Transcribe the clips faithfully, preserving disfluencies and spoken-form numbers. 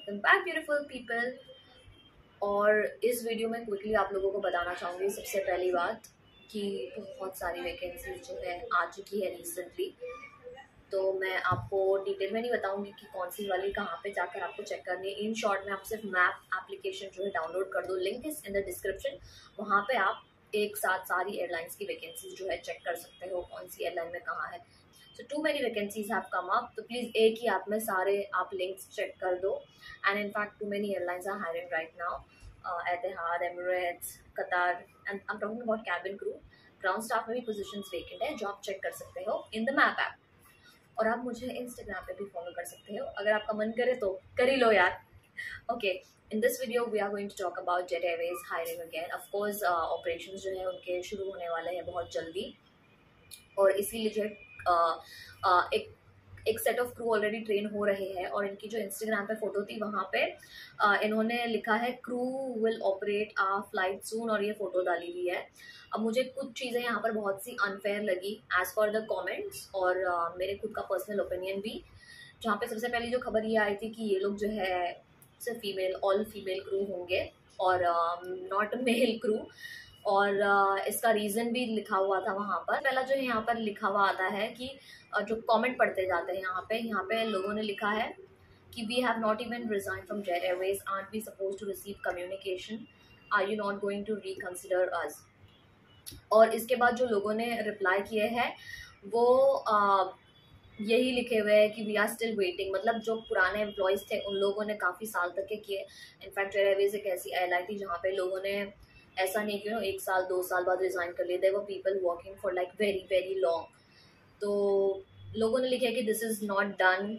Welcome back beautiful people. और इस video में क्विकली आप लोगों को बताना चाहूँगी सबसे पहली बात कि बहुत सारी वैकेंसीज जो है आ चुकी है रिसेंटली। तो मैं आपको डिटेल में नहीं बताऊंगी कि कौन सी वाली कहाँ पे जाकर आपको चेक करनी है। इन शॉर्ट में आप सिर्फ मैप एप्लीकेशन जो है डाउनलोड कर दो, link is in the description. वहाँ पे आप एक साथ सारी एयरलाइंस की वैकेंसीज जो है चेक कर सकते हो कौन सी एयरलाइन में कहाँ है। So too many vacancies have come up, तो प्लीज़ एक ही ऐप में सारे आप लिंक्स चेक कर दो। And in fact too many airlines are hiring right now, Etihad, Emirates, Qatar, and I am talking about cabin crew. Ground staff में भी पोजीशंस वेकेंट है जो आप चेक कर सकते हो इन द मैप ऐप। और आप मुझे इंस्टाग्राम पे भी फॉलो कर सकते हो, अगर आपका मन करे तो कर ही लो यार। Okay, in this video we are going to talk about Jet Airways hiring again. Of course operations जो है उनके शुरू होने वाले हैं बहुत जल्दी, और इसीलिए जो है Uh, uh, एक एक set of crew already train हो रहे हैं। और इनकी जो इंस्टाग्राम पे फोटो थी वहाँ पे uh, इन्होंने लिखा है crew will operate a flight soon, और ये फोटो डाली हुई है। अब मुझे कुछ चीज़ें यहाँ पर बहुत सी अनफेयर लगी एज पर द कमेंट्स, और uh, मेरे खुद का पर्सनल ओपिनियन भी। जहाँ पे सबसे पहली जो खबर ये आई थी कि ये लोग जो है सिर्फ फीमेल ऑल फीमेल क्रू होंगे और नॉट मेल क्रू। और uh, इसका रीज़न भी लिखा हुआ था वहाँ पर। पहला जो है यहाँ पर लिखा हुआ आता है कि uh, जो कमेंट पढ़ते जाते हैं यहाँ पे यहाँ पे लोगों ने लिखा है कि we have not even resign from Jet Airways, aren't we suppose to receive communication, are you not going to reconsider us. और इसके बाद जो लोगों ने रिप्लाई किए हैं वो uh, यही लिखे हुए हैं कि वी आर स्टिल वेटिंग। मतलब जो पुराने एम्प्लॉयज़ थे उन लोगों ने काफ़ी साल तक के किए। इनफैक्ट जेट एयरवेज एक ऐसी एयरलाइन थी जहाँ पे लोगों ने ऐसा नहीं कि नो एक साल दो साल बाद रिजाइन कर लिए, there were people working for like very very long. तो लोगों ने लिखा कि this is not done,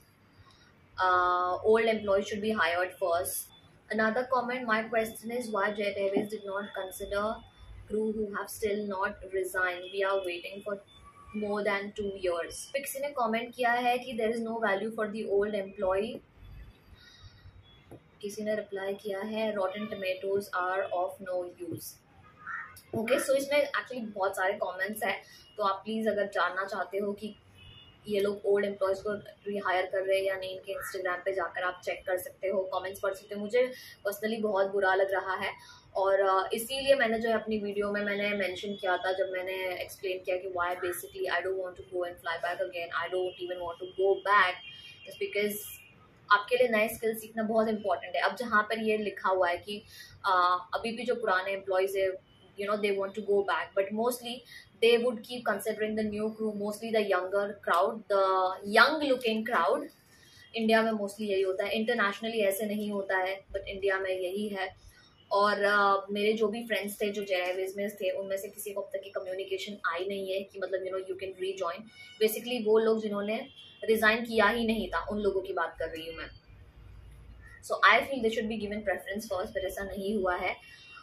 old employees should be hired first. Another comment, my question is why Jet Airways did not consider crew who have still not resign, we are waiting for more than two years. किसी ने comment किया है कि there is no value for the old employee. किसी ने reply किया है rotten tomatoes are of no use. Okay, so इसमें एक्चुअली बहुत सारे कमेंट्स हैं। तो आप प्लीज़ अगर जानना चाहते हो कि ये लोग ओल्ड एम्प्लॉयज़ को रिहायर कर रहे हैं या नहीं, इनके इंस्टाग्राम पे जाकर आप चेक कर सकते हो, कमेंट्स पढ़ सकते हो। मुझे पर्सनली बहुत बुरा लग रहा है, और इसीलिए मैंने जो है अपनी वीडियो में मैंने मेंशन किया था, जब मैंने एक्सप्लेन किया कि why basically I don't want to go and fly back again, I don't even want to go back, just because आपके लिए नए स्किल सीखना बहुत इंपॉर्टेंट है। अब जहाँ पर ये लिखा हुआ है कि uh, अभी भी जो पुराने एम्प्लॉयज़ है you know they want to go back, but mostly they would keep considering the new crew, mostly the younger crowd, the young looking crowd. India में मोस्टली यही होता है, इंटरनेशनली ऐसे नहीं होता है, बट इंडिया में यही है। और uh, मेरे जो भी फ्रेंड्स थे जो जेट एयरवेज में थे उनमें से किसी को अब तक की कम्युनिकेशन आई नहीं है कि मतलब you know you can rejoin. Basically वो लोग जिन्होंने रिजाइन किया ही नहीं था उन लोगों की बात कर रही हूँ मैं। So I feel they should be given preference first, but ऐसा नहीं हुआ है।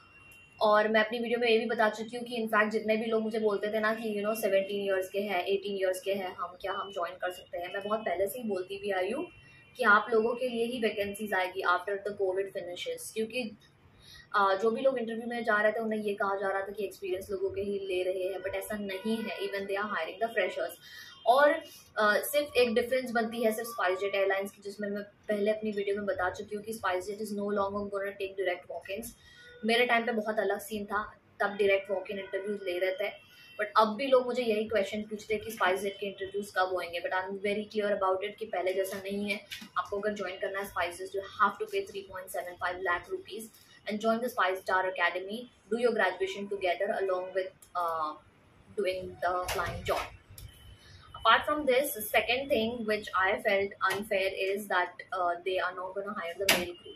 और मैं अपनी वीडियो में ये भी बता चुकी हूँ कि इनफैक्ट जितने भी लोग मुझे बोलते थे ना कि यू नो सेवनटीन ईयर्स के हैं, एटीन ईयर्स के हैं, हम क्या हम ज्वाइन कर सकते हैं, मैं बहुत पहले से ही बोलती भी आई हूँ कि आप लोगों के लिए ही वैकेंसीज आएगी आफ्टर द कोविड फिनिशेस। क्योंकि Uh, जो भी लोग इंटरव्यू में जा रहे थे उन्हें ये कहा जा रहा था कि एक्सपीरियंस लोगों के ही ले रहे हैं, बट ऐसा नहीं है। Even they are hiring the freshers. और uh, सिर्फ एक डिफरेंस बनती है सिर्फ स्पाइस जेट एयरलाइंस की, जिसमें मैं पहले अपनी वीडियो में बता चुकी हूँ कि SpiceJet is no longer gonna take direct walk-ins. मेरे टाइम पे बहुत अलग सीन था, तब डायरेक्ट वॉक इन इंटरव्यूज ले रहे थे, बट अब भी लोग मुझे यही क्वेश्चन पूछते हैं कि स्पाइस जेट के इंटरव्यूज कब होंगे। But I am very clear about it कि पहले जैसा नहीं है। आपको अगर ज्वाइन करना है SpiceJet, you have to pay three point seven five lakh rupees and join the Spice Star Academy, do your graduation together along with uh, doing the flying job. Apart from this, the second thing which I felt unfair is that uh, they are not going to hire the male crew.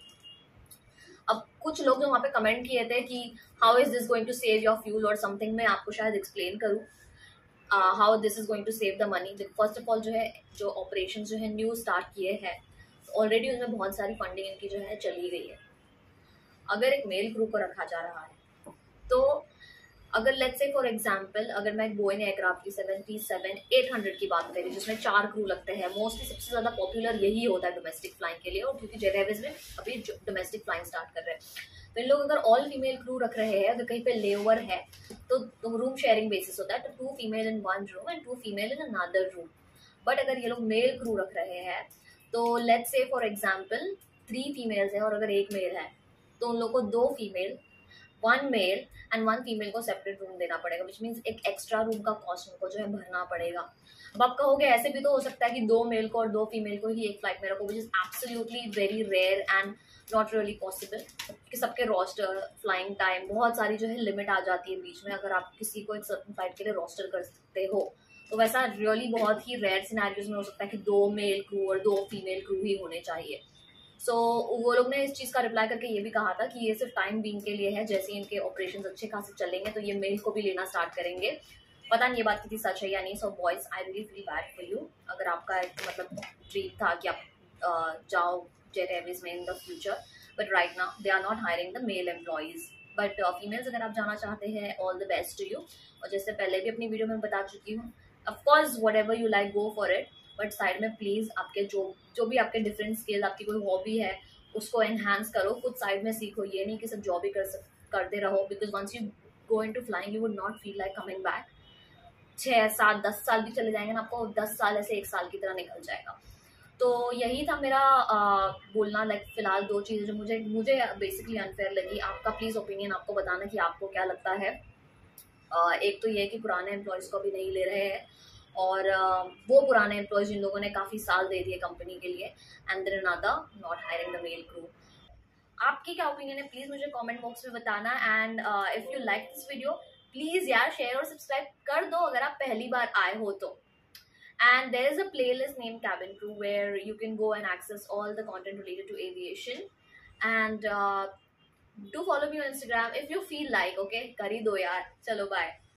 अब कुछ लोग जो वहाँ पे comment किए थे कि how is this going to save your fuel or something, मैं आपको शायद एक्सप्लेन करूँ uh, how this is going to save the money. First of all जो है जो ऑपरेशन जो है न्यू स्टार्ट किए हैं, ऑलरेडी उसमें बहुत सारी फंडिंग इनकी जो है चली गई है। अगर एक मेल क्रू को रखा जा रहा है तो अगर लेट्स से फॉर एग्जांपल अगर मैं बोइंग एयरक्राफ्ट की सेवेंटी सेवन एट हंड्रेड की बात करें जिसमें चार क्रू लगते हैं, मोस्टली सबसे ज़्यादा पॉपुलर यही होता है डोमेस्टिक फ्लाइंग के लिए, और क्योंकि जेट एयरवेज में अभी डोमेस्टिक फ्लाइंग स्टार्ट कर रहे हैं, तो इन लोग अगर ऑल फीमेल क्रू रख रहे हैं, अगर कहीं पे लेओवर है तो रूम शेयरिंग बेसिस होता है, तो two female in one room and two female in another room. But अगर ये लोग मेल क्रू रख रहे हैं तो let's say for example three females है और अगर एक मेल है तो उन लोग को दो female, one male and one female को सेपरेट रूम देना पड़ेगा, विच मीन्स एक एक्स्ट्रा रूम का कॉस्ट उनको जो है भरना पड़ेगा। अब आप कहोगे ऐसे भी तो हो सकता है कि दो मेल को और दो फीमेल को ही एक फ्लाइट में रखो, which is absolutely very rare and not really possible, कि सबके रोस्टर, फ्लाइंग टाइम, बहुत सारी जो है लिमिट आ जाती है बीच में अगर आप किसी को एक सर्टन फ्लाइट के लिए रोस्टर कर सकते हो। तो वैसा रियली बहुत ही रेयर सिनेरियोज में हो सकता है कि दो मेल क्रू और दो फीमेल क्रू ही होने चाहिए। सो so, वो लोग ने इस चीज़ का रिप्लाई करके ये भी कहा था कि ये सिर्फ टाइम बीइंग के लिए है, जैसे इनके ऑपरेशन अच्छे खासे चलेंगे तो ये मेल को भी लेना स्टार्ट करेंगे। पता नहीं ये बात कितनी सच है या नहीं। So boys, I really feel bad for you अगर आपका एक मतलब ड्रीम था कि आप uh, जाओ जेट एयरवेज में in the future, but right now they are not hiring the male employees, but females अगर आप जाना चाहते हैं, all the best to you. और जैसे पहले भी अपनी वीडियो में बता चुकी हूँ, of course whatever you like go for it, but side में प्लीज़ आपके जो जो भी आपके डिफरेंट स्किल, आपकी कोई हॉबी है उसको एनहांस करो, कुछ साइड में सीखो। ये नहीं कि सब जॉब ही कर सक करते रहो, because once you go into flying you would not feel like coming back. छः सात दस साल भी चले जाएंगे ना, आपको दस साल ऐसे एक साल की तरह निकल जाएगा। तो यही था मेरा आ, बोलना। लाइक फिलहाल दो चीज़ें जो मुझे मुझे बेसिकली अनफेयर लगी, आपका प्लीज़ ओपिनियन आपको बताना कि आपको क्या लगता है। आ, एक तो ये कि पुराने एम्प्लॉयज़ को भी नहीं ले रहे हैं, और uh, वो पुराने एम्प्लॉयज जिन लोगों ने काफ़ी साल दे दिए कंपनी के लिए, and there another not hiring the male crew. आपकी क्या ओपिनियन है प्लीज़ मुझे कमेंट बॉक्स में बताना। And if you like this video please यार शेयर और सब्सक्राइब कर दो अगर आप पहली बार आए हो तो। And there is a playlist named Cabin Crew where you can go and access all the content related to aviation. And uh, do follow me on Instagram if you feel like, okay? Kari do yaar. Chalo, bye.